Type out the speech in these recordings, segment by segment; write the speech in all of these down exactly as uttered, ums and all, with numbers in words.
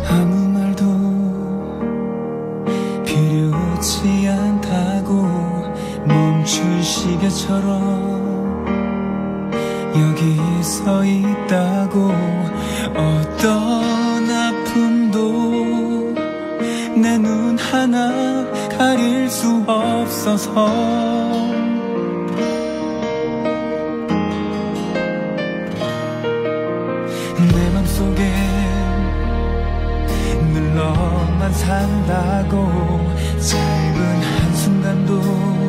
아무 말도 필요치 않다고 멈춘 시계처럼 여기 서 있다고 어떤 아픔도 내 눈 하나 가릴 수 없어서 내 맘속에 늘 너만 산다고 짧은 한순간도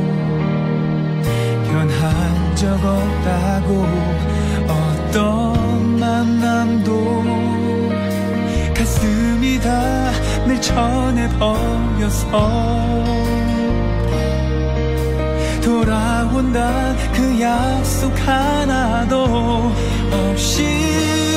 변한 적 없다고 어떤 만남도 가슴이 다 늘 전해버려서 돌아온다 그 약속 하나도 없이